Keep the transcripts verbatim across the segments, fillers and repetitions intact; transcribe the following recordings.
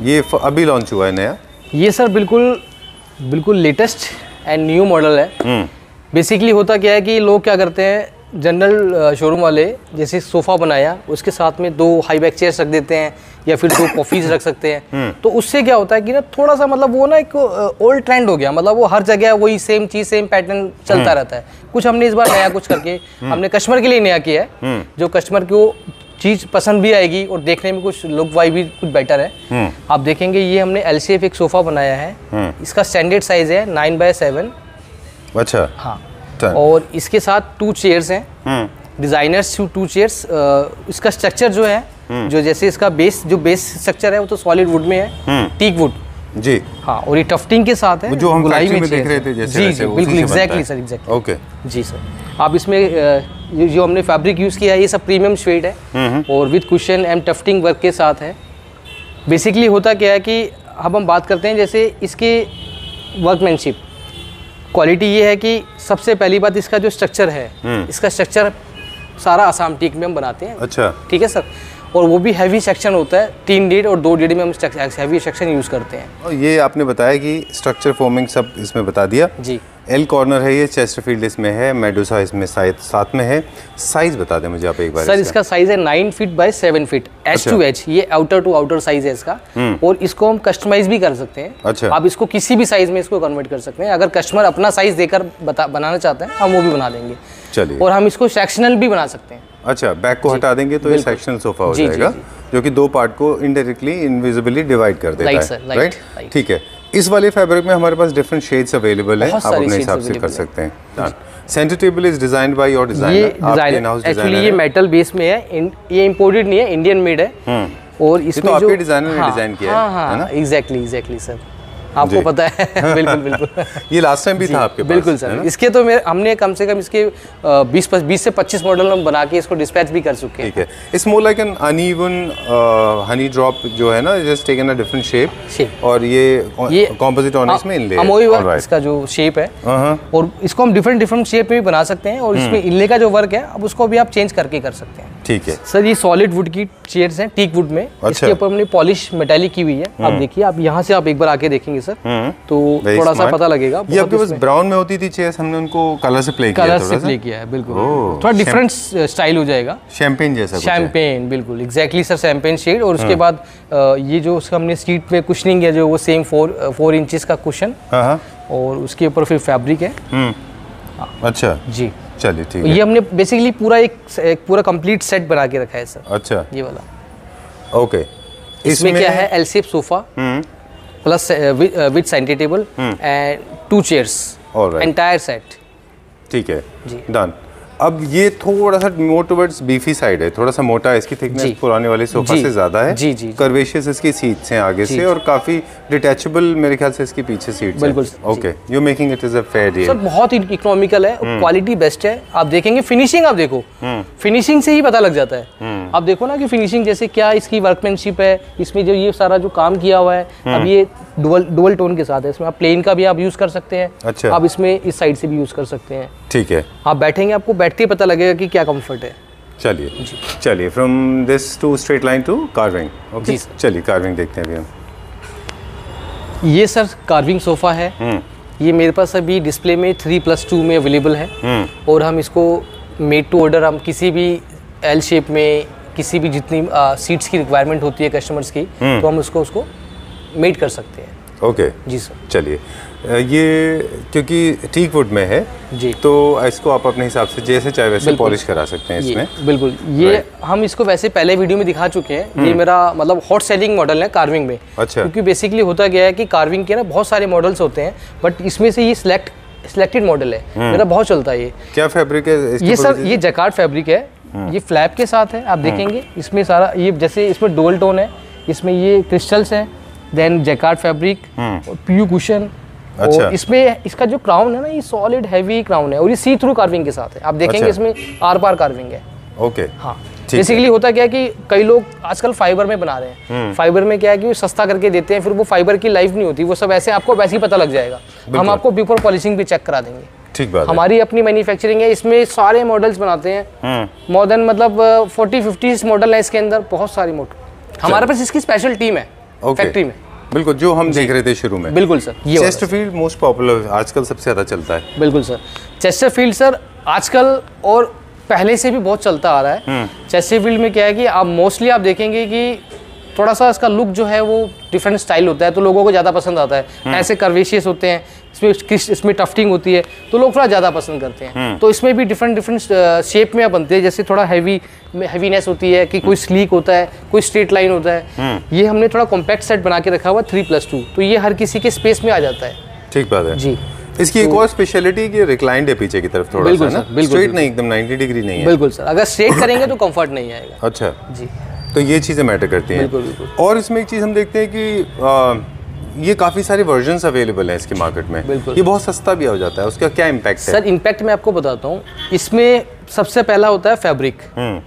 ये अभी लॉन्च हुआ है नया? ये सर बिल्कुल बिल्कुल लेटेस्ट एंड न्यू मॉडल है। बेसिकली होता क्या है कि लोग क्या करते हैं, जनरल शोरूम वाले जैसे सोफ़ा बनाया उसके साथ में दो हाई बैक चेयर्स रख देते हैं या फिर दो कॉफीज रख सकते हैं। तो उससे क्या होता है कि ना थोड़ा सा मतलब वो ना एक ओल्ड ट्रेंड हो गया, मतलब वो हर जगह वही सेम चीज़ सेम पैटर्न चलता रहता है। कुछ हमने इस बार नया कुछ करके हमने कस्टमर के लिए नया किया है, जो कस्टमर को चीज़ पसंद भी आएगी और देखने में कुछ लुक वाइज भी कुछ बेटर है। आप देखेंगे ये हमने एल सी एफ एक सोफ़ा बनाया है, इसका स्टैंडर्ड साइज़ है नाइन बाय सेवन। अच्छा। हाँ, और इसके साथ टू चेयर्स हैं, डिजाइनर्स टू चेयर्स। इसका स्ट्रक्चर जो है, जो जैसे इसका बेस जो बेस स्ट्रक्चर है वो तो सॉलिड वुड में है, टीक वुड जी। हाँ, और ये टफ्टिंग के साथ है, जो हम फैक्ट्री में देख रहे थे जैसे। जी जी बिल्कुल एग्जैक्टली सर, एग्जैक्टली। ओके जी सर। आप इसमें जो जो हमने फैब्रिक यूज़ किया है ये सब प्रीमियम शेड है और with cushion and tufting work के साथ है। बेसिकली होता क्या है कि अब हम बात करते हैं जैसे इसके वर्कमैनशिप क्वालिटी ये है कि सबसे पहली बात इसका जो स्ट्रक्चर है, इसका स्ट्रक्चर सारा आसाम टीक में हम बनाते हैं। अच्छा, ठीक है सर। और वो भी हैवी सेक्शन होता है, तीन डेड और दो डेड में हम हैवी सेक्शन यूज़ करते हैं। और ये आपने बताया कि स्ट्रक्चर फॉर्मिंग सब इसमें बता दिया जी। एल कॉर्नर है ये, चेस्टरफील्ड इसमें है, मेडुसा इसमें साथ में है। साइज बता दें मुझे आप एक बार। सर इसका साइज है nine feet by seven feet H to H, ये आउटर टू आउटर साइज है इसका। और इसको हम कस्टमाइज भी कर सकते हैं। अच्छा। आप इसको किसी भी साइज में इसको कन्वर्ट कर सकते हैं। अगर कस्टमर अपना साइज देकर बता बनाना चाहते हैं हम वो भी बना देंगे। चलिए। और हम इसको सेक्शनल भी बना सकते हैं। अच्छा, बैक को हटा देंगे तो ये सेक्शनल सोफा हो जाएगा, जो कि दो पार्ट को इनडायरेक्टली इनविजिबली डिवाइड कर देता है। राइट, ठीक है। इस वाले फैब्रिक में हमारे पास डिफरेंट शेड्स अवेलेबल हैं, आप अपने हिसाब से कर सकते हैं। Centre table is designed by your designer, आपके इन हाउस डिजाइनर। एक्चुअली ये मेटल बेस में है, ये इंपोर्टेड नहीं है, इंडियन मेड है। और इसमें तो आपके डिजाइनर ने डिजाइन किया है ना? एग्जैक्टली एग्जैक्टली सर, आपको पता है। बिल्कुल बिल्कुल। ये लास्ट टाइम भी था आपके पास? बिल्कुल सर। इसके तो मेरे हमने कम से कम इसके बीस बीस से पच्चीस मॉडल हम बना के इसको डिस्पैच भी कर चुके हैं। ठीक है। It's more like an uneven honey drop जो है ना, just taken a different shape. और ये ये कंपोजिट ऑनिक्स में इनले है, इसका जो शेप है। और इसको हम डिफरेंट डिफरेंट शेप में भी बना सकते हैं। और इसमें इनले का जो वर्क है अब उसको भी आप चेंज करके कर सकते हैं। ठीक है सर। ये सॉलिड वुड की चेयर्स हैं, टीक वुड में। इसके ऊपर हमने पॉलिश मेटालिक की हुई है। आप देखिए, आप यहाँ से आप एक बार आके देखेंगे सर तो थोड़ा सा पता लगेगा। ये आपके पास ब्राउन में होती थी चेयर्स, हमने उनको कलर से प्ले किया, कलर से प्ले किया है। बिल्कुल, थोड़ा डिफरेंट स्टाइल हो जाएगा, शैंपेन जैसा। शैंपेन, बिल्कुल एग्जैक्टली सर, शैंपेन शेड। और उसके बाद ये जो उसका हमने सीट पे कुशनिंग है, जो वो सेम फोर फोर इंचेस का कुशन, और उसके ऊपर फिर फैब्रिक है। अच्छा जी, चलिए ठीक है। ये हमने बेसिकली पूरा एक, एक पूरा कंप्लीट सेट बना के रखा है सर। अच्छा, ये वाला। ओके। इसमें क्या है, L shape sofa plus with centre table and two chairs, entire set. ठीक है जी, डन। अब ये थोड़ा सा मोर टुवर्ड्स बीफी साइड है, थोड़ा सा मोटा है, इसकी थिकनेस पुराने वाले सोफा से ज्यादा है। जी जी। कर्वेशियस इसकी सीट्स हैं आगे से, और काफी डिटैचेबल मेरे ख्याल से इसकी पीछे सीट्स हैं। बिल्कुल। Okay, you making it is a fair deal. Sir बहुत ही इकोनॉमिकल है, क्वालिटी बेस्ट है। आप देखेंगे फिनिशिंग, आप देखो फिनिशिंग से ही पता लग जाता है। आप देखो ना कि फिनिशिंग जैसे क्या इसकी वर्कमैनशिप है, इसमें जो ये सारा जो काम किया हुआ है। अब ये डुअल डुअल टोन के साथ है, इसमें आप प्लेन का भी आप यूज कर सकते हैं। अच्छा। आप इसमें इस साइड से भी यूज कर सकते हैं। ठीक है। आप बैठेंगे, आपको बैठते ही पता लगेगा कि क्या कंफर्ट है। चलिए चलिए, from this to straight line to carving. Okay, चलिए कार्विंग देखते हैं अभी हम। ये सर कार्विंग सोफा है। ये मेरे पास अभी डिस्प्ले में थ्री प्लस टू में अवेलेबल है। और हम इसको मेड टू ऑर्डर, हम किसी भी एल शेप में, किसी भी जितनी सीट्स की रिक्वायरमेंट होती है कस्टमर्स की, तो हम उसको उसको मेड कर सकते हैं। ओके जी सर। चलिए, ये क्योंकि टीक वुड में है जी, तो इसको आप अपने हिसाब से जैसे चाहे वैसे पॉलिश करा सकते हैं इसमें। बिल्कुल, ये हम इसको वैसे पहले वीडियो में दिखा चुके हैं। ये मेरा मतलब हॉट सेलिंग मॉडल है कार्विंग में। अच्छा। क्योंकि बेसिकली होता क्या है कि कार्विंग के ना बहुत सारे मॉडल्स होते हैं, बट इसमें से ये सिलेक्ट सिलेक्टेड मॉडल है, मेरा बहुत चलता है। ये क्या फैब्रिक है? ये सर ये जैकार्ड फैब्रिक है। ये फ्लैप के साथ है, आप देखेंगे इसमें सारा ये जैसे इसमें डुअल टोन है, इसमें ये क्रिस्टल्स हैं, then jacquard fabric, PU cushion. अच्छा। और इसमें इसका जो क्राउन है ना, ये सॉलिड हैवी क्राउन है, और ये सी थ्रू कार्विंग के साथ है। आप देखेंगे इसमें आर पार कार्विंग है। ओके, हाँ। बेसिकली होता क्या है कि कई लोग आजकल फाइबर में बना रहे हैं। फाइबर में क्या है कि वो सस्ता करके देते हैं, फिर वो फाइबर की लाइफ नहीं होती, वो सब ऐसे आपको वैसे ही पता लग जाएगा। हम आपको बिफोर पॉलिशिंग भी चेक करा देंगे। ठीक बात है। हमारी अपनी मैन्युफैक्चरिंग है, इसमें सारे मॉडल्स बनाते हैं। मोर देन मतलब फोर्टी फिफ्टी मॉडल है इसके अंदर, बहुत सारी मॉडल। हमारे पास इसकी स्पेशल टीम है। फैक्ट्री में। बिल्कुल, जो हम देख रहे थे शुरू में। बिल्कुल सर, ये चेस्टरफील्ड मोस्ट पॉपुलर आजकल सबसे ज़्यादा चलता है। बिल्कुल सर, चेस्टरफील्ड सर आजकल और पहले से भी बहुत चलता आ रहा है। चेस्टरफील्ड में क्या है कि आप मोस्टली आप देखेंगे कि थोड़ा सा इसका लुक जो है वो डिफरेंट स्टाइल होता है, तो लोगों को ज़्यादा पसंद आता है। ऐसे कर्वेशियस होते हैं, इसमें इसमें टफ्टिंग होती है, तो लोग थोड़ा ज़्यादा पसंद करते हैं। तो इसमें भी डिफरेंट डिफरेंट शेप में बनते हैं, जैसे थोड़ा हैवी हैवीनेस होती है कि कोई स्लीक होता है, कोई स्ट्रेट लाइन होता है। ये हमने थोड़ा कॉम्पैक्ट सेट बना के रखा हुआ थ्री प्लस टू, तो ये हर किसी के स्पेस में आ जाता है। ठीक बात है जी। इसकी एक और स्पेशलिटी कि रिक्लाइंड है पीछे की तरफ थोड़ा बिल्कुल सा, ना स्ट्रेट नहीं, एकदम नाइंटी डिग्री नहीं है। बिल्कुल सर, अगर स्ट्रेट करेंगे तो कंफर्ट नहीं आएगा। अच्छा जी, तो ये चीज़ें मैटर करती हैं। बिल्कुल बिल्कुल। और इसमें एक चीज़ हम देखते हैं कि आ, ये काफ़ी सारे वर्जन्स अवेलेबल हैं इसके मार्केट में। बिल्कुल। ये बहुत सस्ता भी हो जाता है, उसका क्या इम्पैक्ट है? सर इम्पैक्ट मैं आपको बताता हूँ। इसमें सबसे पहला होता है फैब्रिक,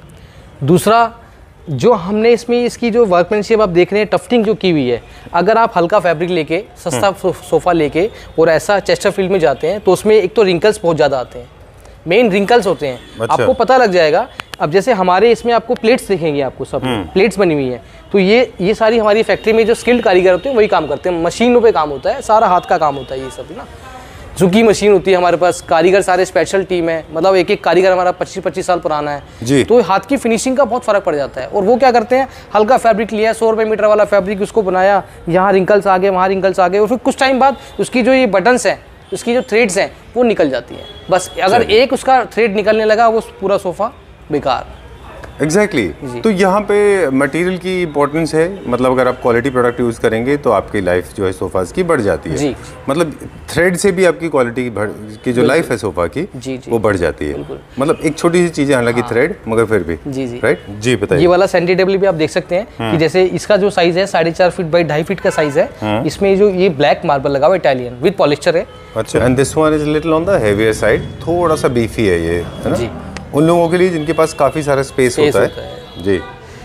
दूसरा जो हमने इसमें इसकी जो वर्कमैनशिप आप देख रहे हैं, टफ्टिंग जो की हुई है, अगर आप हल्का फैब्रिक लेके सस्ता सोफ़ा लेके और ऐसा चेस्टरफील्ड में जाते हैं तो उसमें एक तो रिंकल्स बहुत ज़्यादा आते हैं, मेन रिंकल्स होते हैं। अच्छा। आपको पता लग जाएगा। अब जैसे हमारे इसमें आपको प्लेट्स दिखेंगी, आपको सब प्लेट्स बनी हुई हैं, तो ये ये सारी हमारी फैक्ट्री में जो स्किल्ड कारीगर होते हैं वही काम करते हैं। मशीनों पे काम होता है, सारा हाथ का काम होता है ये सब ना। झुकी मशीन होती है हमारे पास, कारीगर सारे स्पेशल टीम है, मतलब एक एक कारीगर हमारा पच्चीस पच्चीस साल पुराना है जी। तो हाथ की फिनिशिंग का बहुत फर्क पड़ जाता है। और वो क्या करते हैं, हल्का फैब्रिक लिया, सौ रुपये मीटर वाला फैब्रिक उसको बनाया, यहाँ रिंकल्स आ गए, वहाँ रिंकल्स आ गए, और फिर कुछ टाइम बाद उसकी जो ये बटन्स हैं, उसकी जो थ्रेड्स हैं वो निकल जाती हैं। बस अगर एक उसका थ्रेड निकलने लगा वो पूरा सोफ़ा बेकार। Exactly exactly. तो यहाँ पे मटेरियल की इंपॉर्टेंस है, मतलब अगर आप क्वालिटी प्रोडक्ट यूज़ करेंगे तो आपकी लाइफ जो है सोफ़ाज़ की बढ़ जाती है। जी। मतलब थ्रेड से भी आपकी क्वालिटी की जो लाइफ है सोफ़ा की जी, जी, वो बढ़ जाती है। मतलब एक छोटी सी चीज़ है हालांकि हाँ। थ्रेड, मगर फिर भी जी जी राइट जी। बताइए। ये वाला सेंटी टेबल भी आप देख सकते हैं कि जैसे इसका जो साइज़ है साढ़े चार फीट बाई ढाई फीट का साइज़ है। इसमें जो ये ब्लैक मार्बल लगा हुआ इटालियन विद पॉलिस्टर है। अच्छा। And this one is little on the heavier side, थोड़ा सा बीफी है ये, है ना? जी। उन लोगों के लिए जिनके पास काफ़ी सारा स्पेस होता है, है। जी।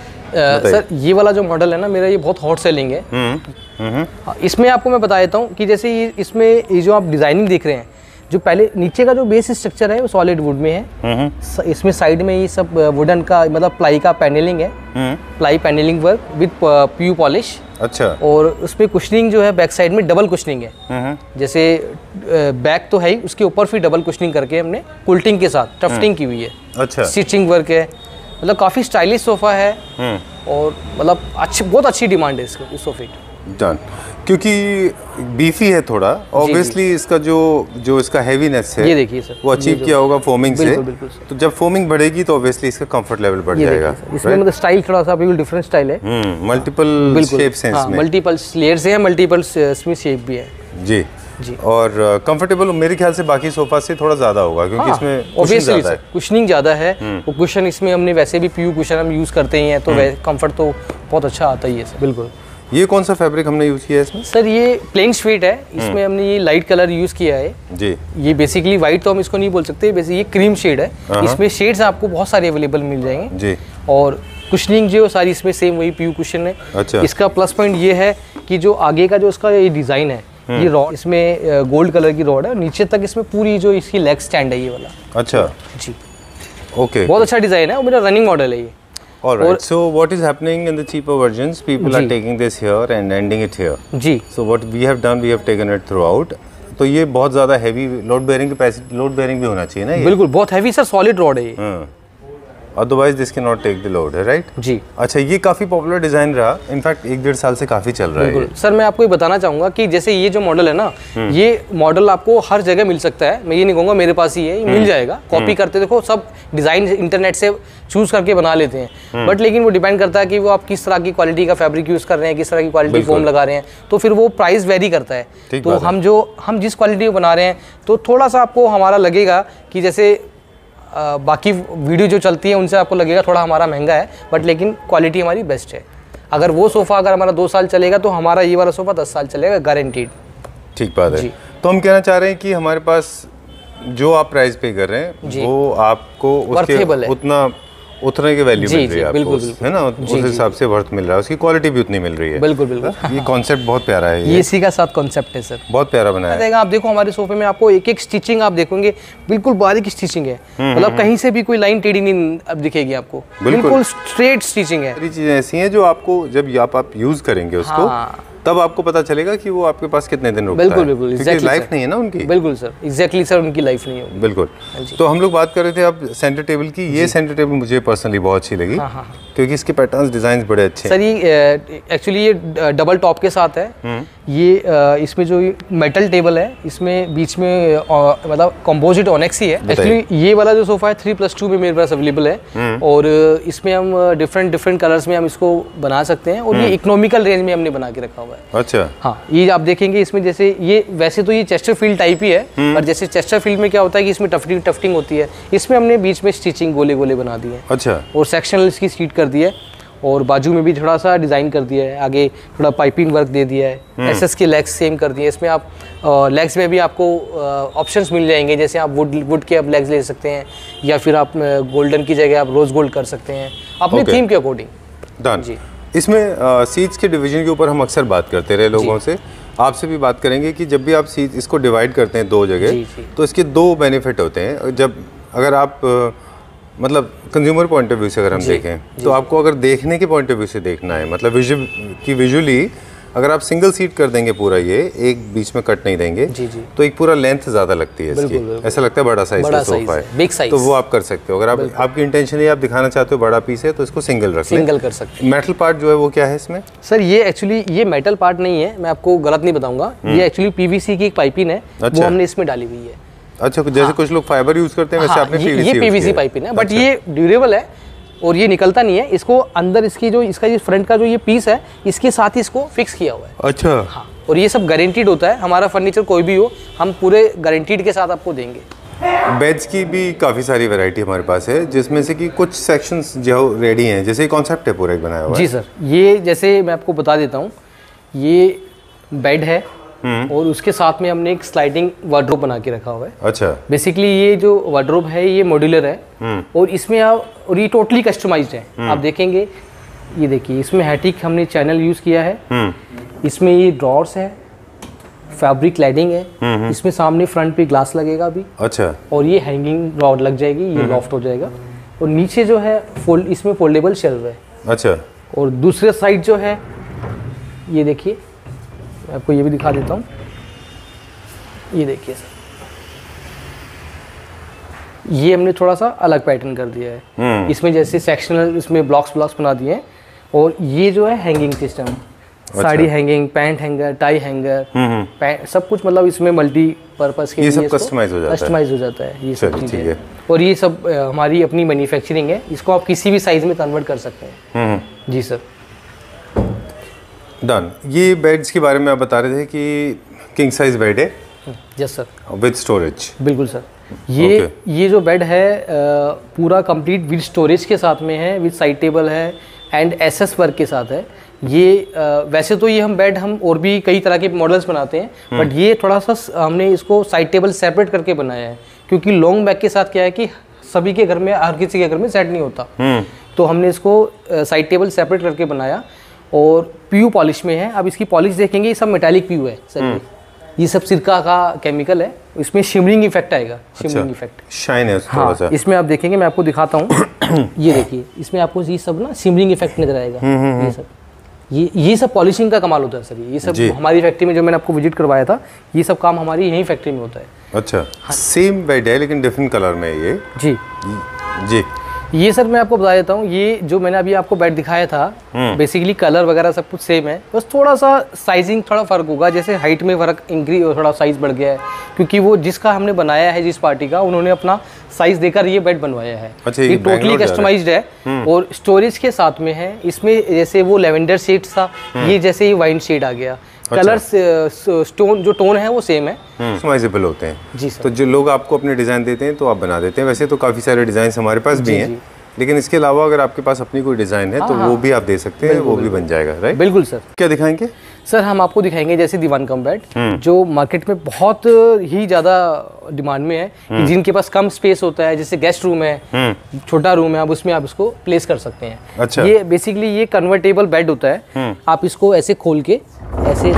आ, सर ये वाला जो मॉडल है ना मेरा, ये बहुत हॉट सेलिंग है। हम्म हम्म। इसमें आपको मैं बता देता हूँ कि जैसे ये इसमें ये जो आप डिज़ाइनिंग देख रहे हैं, जो पहले नीचे का जो बेस स्ट्रक्चर है वो सॉलिड वुड में है। इसमें साइड में ये सब वुडन का, मतलब प्लाई का पैनलिंग है, ply panelling work with PU polish. अच्छा। और उसमें कुशनिंग जो है बैक साइड में डबल कुशनिंग है। जैसे बैक तो है ही, उसके ऊपर फिर डबल कुशनिंग करके हमने कुल्टिंग के साथ टफ्टिंग की हुई है। अच्छा। स्टिचिंग वर्क है, मतलब काफ़ी स्टाइलिश सोफ़ा है और मतलब अच्छी, बहुत अच्छी डिमांड है इसके इस सोफ़े की। डन। क्योंकि बीफी है थोड़ा, ऑब्वियसली इसका जो जो इसका हैवीनेस है, ये देखिए सर, वो अचीव किया होगा फोमिंग से। बिल्कुल, बिल्कुल तो जब फोमिंग बढ़ेगी तो ऑब्वियसली इसका कंफर्ट लेवल बढ़ जाएगा। इसमें मतलब स्टाइल थोड़ा सा बिल्कुल डिफरेंट स्टाइल है। मल्टीपल शेप्स हैं इसमें, मल्टीपल लेयर्स हैं, मल्टीपल इसमें शेप भी है। जी जी। और कंफर्टेबल uh, मेरे ख्याल से बाकी सोफा से थोड़ा ज़्यादा होगा, क्योंकि हाँ, इसमें ऑब्वियसली सर कुशनिंग ज़्यादा है। वो कुशन इसमें हमने वैसे भी पीयू कुशन हम यूज़ करते ही हैं, तो कंफर्ट तो बहुत अच्छा आता ही है सर। बिल्कुल। ये कौन सा फैब्रिक हमने यूज़ किया है इसमें? सर ये प्लेन स्वीट है, इसमें हमने ये लाइट कलर यूज़ किया है जी। ये बेसिकली वाइट तो हम इसको नहीं बोल सकते, बेसिकली ये क्रीम शेड है। इसमें शेड्स आपको बहुत सारे अवेलेबल मिल जाएंगे जी। और कुशनिंग जो सारी इसमें सेम वही पीयू कुशन है। अच्छा। इसका प्लस पॉइंट ये है कि जो आगे का जो इसका ये डिज़ाइन है, ये रॉड इसमें गोल्ड कलर की रॉड है, नीचे तक इसमें पूरी जो इसकी लेग स्टैंड है ये वाला। अच्छा जी। ओके। बहुत अच्छा डिज़ाइन है और मेरा रनिंग मॉडल है ये। Alright. So what is happening in the cheaper versions? People are taking this here and ending it here. Ji. So what we have done, we have taken it throughout. तो ये बहुत ज़्यादा heavy load bearing capacity, load bearing भी होना चाहिए ना ये? बिल्कुल, बहुत हैवी सर, सॉलिड रॉड है ये। Otherwise this can not take the load, है राइट? जी। अच्छा, ये काफ़ी पॉपुलर डिज़ाइन रहा, इनफैक्ट एक डेढ़ साल से काफ़ी चल रहा है। सर मैं आपको ये बताना चाहूँगा कि जैसे ये जो मॉडल है ना, ये मॉडल आपको हर जगह मिल सकता है। मैं ये नहीं कहूँगा मेरे पास ही है, ये मिल जाएगा। कॉपी करते देखो, सब डिज़ाइन इंटरनेट से चूज करके बना लेते हैं, बट लेकिन वो डिपेंड करता है कि वो आप किस तरह की क्वालिटी का फैब्रिक यूज़ कर रहे हैं, किस तरह की क्वालिटी फोम लगा रहे हैं, तो फिर वो प्राइस वेरी करता है। तो हम जो हम जिस क्वालिटी को बना रहे हैं, तो थोड़ा सा आपको हमारा लगेगा कि जैसे आ, बाकी वीडियो जो चलती है उनसे आपको लगेगा थोड़ा हमारा महंगा है, बट लेकिन क्वालिटी हमारी बेस्ट है। अगर वो सोफ़ा अगर हमारा दो साल चलेगा तो हमारा ये वाला सोफ़ा दस साल चलेगा, गारंटीड। ठीक बात है। तो हम कहना चाह रहे हैं कि हमारे पास जो आप प्राइस पे कर रहे हैं वो आपको उसके उतना उतने की वैल्यू मिल रही है आपको, है ना, उस हिसाब से वर्थ मिल रहा है, उसकी क्वालिटी भी उतनी मिल रही है। बिल्कुल बिल्कुल। ये कॉन्सेप्ट बहुत प्यारा है, ये इसी का साथ कॉन्सेप्ट है सर, बहुत प्यारा बनाया है। आप देखो हमारे सोफे में आपको एक एक स्टिचिंग आप देखोगे, बिल्कुल बारीक स्टिचिंग है, मतलब कहीं से भी कोई लाइन टेढ़ी नहीं अब दिखेगी आपको, बिल्कुल स्ट्रेट स्टिचिंग है। ये चीजें ऐसी हैं जो आपको जब आप, आप यूज करेंगे उसको, हाँ। तब आपको पता चलेगा कि वो आपके पास कितने दिन रुकता बिल्कुल, है। बिल्कुल exactly लाइफ नहीं है ना उनकी। बिल्कुल सर, एग्जैक्टली सर, उनकी लाइफ नहीं है। बिल्कुल। तो हम लोग बात कर रहे थे अब सेंटर टेबल की। ये सेंटर टेबल मुझे पर्सनली बहुत अच्छी लगी, हाँ, हाँ, क्योंकि इसके पैटर्न्स डिजाइन बड़े अच्छे हैं। सर ये एक्चुअली ये डबल टॉप के साथ है। ये इसमें जो मेटल टेबल है, इसमें बीच में मतलब कंपोजिट ऑनेक्स ही है। एक्चुअली ये वाला जो सोफा है थ्री प्लस टू में मेरे पास अवेलेबल है, और इसमें हम डिफरेंट डिफरेंट कलर्स में हम इसको बना सकते हैं, और ये इकोनॉमिकल रेंज में हमने बना के रखा हुआ है। अच्छा। हाँ, ये आप देखेंगे इसमें जैसे ये वैसे तो ये चेस्टरफील्ड टाइप ही है, पर जैसे चेस्टरफील्ड में क्या होता है कि इसमें टफ्टिंग टफ्टिंग होती है, इसमें हमने बीच में स्टिचिंग गोले गोले बना दी है। अच्छा। और सेक्शनल इसकी सीट कर दी है, और बाजू में भी थोड़ा सा डिज़ाइन कर दिया है, आगे थोड़ा पाइपिंग वर्क दे दिया है, एसएस के लेग्स सेम कर दिए। इसमें आप लेग्स में भी आपको ऑप्शंस मिल जाएंगे, जैसे आप वुड वुड के आप लेग्स ले सकते हैं, या फिर आप गोल्डन की जगह आप रोज गोल्ड कर सकते हैं अपने थीम के अकॉर्डिंग। डन जी। इसमें सीट्स के डिवीजन के ऊपर हम अक्सर बात करते रहे लोगों से, आपसे भी बात करेंगे कि जब भी आप सीट इसको डिवाइड करते हैं दो जगह, तो इसके दो बेनिफिट होते हैं। जब अगर आप मतलब कंज्यूमर पॉइंट ऑफ व्यू से अगर हम देखें, तो आपको अगर देखने के पॉइंट ऑफ व्यू से देखना है, मतलब विजुअल की विजुअली अगर आप सिंगल सीट कर देंगे पूरा, ये एक बीच में कट नहीं देंगे, जी जी, तो एक पूरा लेंथ ज़्यादा लगती है इसकी, ऐसा लगता है बड़ा साइज का सोफा है, बिग साइज, तो वो आप कर सकते हो। अगर आप आपकी इंटेंशन है आप दिखाना चाहते हो बड़ा पीस है, तो इसको सिंगल रख सिंगल कर सकते हैं। मेटल पार्ट जो है वो क्या है इसमें? सर ये एक्चुअली ये मेटल पार्ट नहीं है, मैं आपको गलत नहीं बताऊंगा, ये एक्चुअली पीवीसी की एक पाइपिंग है, वो हमने इसमें डाली हुई है। अच्छा, जैसे हाँ। कुछ लोग फाइबर यूज करते हैं, वैसे आपने पीवीसी ये पीवीसी पाइपिंग है, बट ये ड्यूरेबल है और ये निकलता नहीं है। इसको अंदर इसकी जो इसका ये फ्रंट का जो ये पीस है, इसके साथ ही इसको फिक्स किया हुआ है। अच्छा। हाँ, और ये सब गारंटीड होता है, हमारा फर्नीचर कोई भी हो हम पूरे गारंटीड के साथ आपको देंगे। बेड्स की भी काफ़ी सारी वैरायटी हमारे पास है, जिसमें से कि कुछ सेक्शंस जो रेडी हैं, जैसे कॉन्सेप्ट है पूरा एक बनाया हुआ है। जी सर, ये जैसे मैं आपको बता देता हूँ, ये बेड है और उसके साथ में हमने एक स्लाइडिंग वार्डरोब बना के रखा हुआ है। अच्छा। बेसिकली ये जो वार्डरोब है ये मॉड्यूलर है, और इसमें आप और ये टोटली कस्टमाइज्ड है। आप देखेंगे, ये देखिए इसमें हैटिक हमने चैनल यूज किया है, इसमें ये ड्रॉर्स है, फैब्रिक क्लैडिंग है, इसमें सामने फ्रंट पे ग्लास लगेगा अभी। अच्छा। और ये हैंगिंग रॉड लग जाएगी, ये लॉफ्ट हो जाएगा, और नीचे जो है फोल्ड इसमें फोल्डेबल शेल्फ है। अच्छा। और दूसरे साइड जो है ये देखिए, आपको ये भी दिखा देता हूँ, ये देखिए सर, ये हमने थोड़ा सा अलग पैटर्न कर दिया है। इसमें जैसे सेक्शनल इसमें ब्लॉक्स ब्लॉक्स बना दिए हैं, और ये जो है हैंगिंग सिस्टम, अच्छा। Sari hanging, pant hanger, tie hanger, pant सब कुछ, मतलब इसमें मल्टी पर्पस के ये सब कस्टमाइज हो जाता है, कस्टमाइज हो जाता है ये सब चीजें। और ये सब हमारी अपनी मैन्युफैक्चरिंग है, इसको आप किसी भी साइज में कन्वर्ट कर सकते हैं। जी सर। डन। ये बेड्स के बारे में आप बता रहे थे कि किंग साइज बेड है। Yes sir, with storage. बिल्कुल सर। ये okay. ये जो बेड है पूरा कंप्लीट विद स्टोरेज के साथ में है, विद साइड टेबल है, एंड एसएस वर्क के साथ है। ये वैसे तो ये हम बेड हम और भी कई तरह के मॉडल्स बनाते हैं, बट ये थोड़ा सा हमने इसको साइड टेबल सेपरेट करके बनाया है, क्योंकि लॉन्ग बैक के साथ क्या है कि सभी के घर में, हर किसी के घर में सेट नहीं होता, तो हमने इसको साइड टेबल सेपरेट करके बनाया, और पीयू पॉलिश में है। अब इसकी पॉलिश देखेंगे, ये सब मेटालिक पीयू है सर, ये सब सिरका का केमिकल है, इसमें शिमरिंग इफेक्ट आएगा, शिमरिंग इफेक्ट, शाइन है हाँ, थोड़ा सा। इसमें आप देखेंगे, मैं आपको दिखाता हूँ, ये देखिए इसमें आपको ये सब ना शिमरिंग इफेक्ट नजर आएगा। ये सब ये ये सब पॉलिशिंग का कमाल होता है सर, ये सब हमारी फैक्ट्री में, जो मैंने आपको विजिट करवाया था, ये सब काम हमारी यही फैक्ट्री में होता है। अच्छा। हाँ। सेम बेड है लेकिन डिफरेंट कलर में है ये। जी जी। ये सर मैं आपको बता देता हूँ, ये जो मैंने अभी आपको बेड दिखाया था, बेसिकली कलर वगैरह सब कुछ सेम है, बस थोड़ा सा साइजिंग थोड़ा फर्क होगा, जैसे हाइट में फर्क इंक्रीज, थोड़ा साइज बढ़ गया है, क्योंकि वो जिसका हमने बनाया है, जिस पार्टी का, उन्होंने अपना साइज देकर ये बेड बनवाया है। अच्छा, ये टोटली कस्टमाइज्ड है, और स्टोरेज के साथ में है। इसमें जैसे वो लेवेंडर शेड था, ये जैसे ये वाइन शेड आ गया। कलर स्टोन जो टोन है वो सेम है, कस्टमाइजेबल होते हैं। जी सर। तो जो लोग आपको अपने डिजाइन देते हैं तो आप बना देते हैं। वैसे तो काफी सारे डिजाइन हमारे पास भी हैं, लेकिन इसके अलावा अगर आपके पास अपनी कोई डिजाइन है तो वो भी आप दे सकते हैं, वो भी बन जाएगा, राइट? बिल्कुल सर। क्या दिखाएंगे? सर हम आपको दिखाएंगे जैसे दीवान कम बेड, जो मार्केट में बहुत ही ज़्यादा डिमांड में है, कि जिनके पास कम स्पेस होता है, जैसे गेस्ट रूम है, छोटा रूम है, आप उसमें आप इसको प्लेस कर सकते हैं। अच्छा। ये बेसिकली ये कन्वर्टेबल बेड होता है, आप इसको ऐसे खोल के ऐसे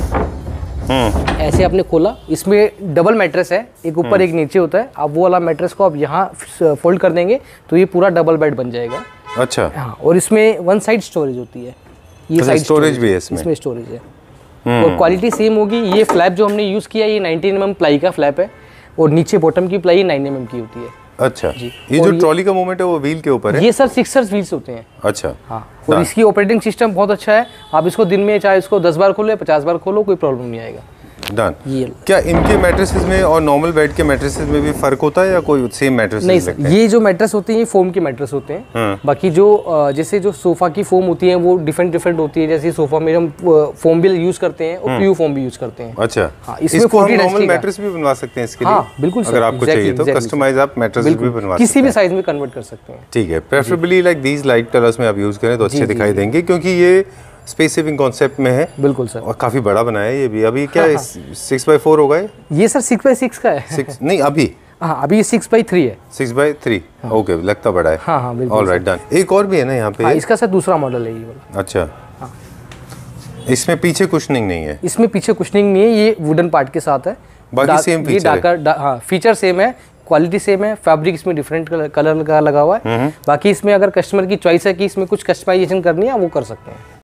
ऐसे आपने खोला, इसमें डबल मैट्रेस है, एक ऊपर एक नीचे होता है। आप वो वाला मैट्रेस को आप यहाँ फोल्ड कर देंगे तो ये पूरा डबल बेड बन जाएगा। अच्छा। हाँ, और इसमें वन साइड स्टोरेज होती है, ये साइड स्टोरेज भी है इसमें, इसमें स्टोरेज है। और क्वालिटी सेम होगी। ये फ्लैप जो हमने यूज़ किया, ये नाइनटीन एम एम प्लाई का फ्लैप है, और नीचे बॉटम की प्लाई नाइन एम एम की होती है। अच्छा जी। ये जो ट्रॉली का मूवमेंट है वो व्हील के ऊपर है? ये सर सिक्सर्स व्हील्स होते हैं। अच्छा। हाँ, और इसकी ऑपरेटिंग सिस्टम बहुत अच्छा है। आप इसको दिन में चाहे इसको दस बार खोलो या पचास बार खोलो, कोई प्रॉब्लम नहीं आएगा। डन। क्या इनके मैट्रेसेस में और नॉर्मल बेड के मैट्रेसेस में भी फर्क होता है या कोई सेम मैट्रेसेस? नहीं सर, ये जो मैट्रेस होते हैं ये फोम के मैट्रेस होते हैं। हाँ। बाकी जो जैसे जो सोफा की फोम होती है वो डिफरेंट डिफरेंट होती है। जैसे सोफा में हम फोम भी यूज करते हैं और पीयू फोम भी यूज करते हैं। अच्छा। हाँ, इसको हम नॉर्मल मैट्रेस भी बनवा सकते हैं इसके लिए? हाँ बिल्कुल सर, अगर आपको चाहिए तो कस्टमाइज आप मैट्रेस भी बनवा सकते हैं, किसी भी साइज में कन्वर्ट कर सकते हैं। ठीक है। Preferably like these light colours में आप यूज करें तो अच्छे दिखाई देंगे, क्योंकि ये स्पेस सेविंग कॉन्सेप्ट में है। बिल्कुल सर। और काफी बड़ा बनाया है ये भी। अभी क्या है, सिक्स बाई फोर होगा ये सर? सिक्स बाई सिक्स का है। सिक्स नहीं अभी? हाँ अभी ये सिक्स बाई थ्री है। सिक्स बाई थ्री ओके, लगता बड़ा है। हाँ हाँ बिल्कुल। All right, done. एक और भी है ना यहाँ पे? हाँ, इसका सर दूसरा मॉडल है ये वाला। अच्छा। हाँ। इसमें पीछे कुशनिंग नहीं है? इसमें पीछे कुशनिंग नहीं है, ये वुडन पार्ट के साथ है। बाकी सेम फीचर है? डाकर, डा, हाँ फीचर सेम है, क्वालिटी सेम है, फैब्रिक इसमें डिफरेंट कलर का लगा हुआ है। बाकी इसमें अगर कस्टमर की चॉइस है कि इसमें कुछ कस्टमाइजेशन करनी है वो कर सकते हैं।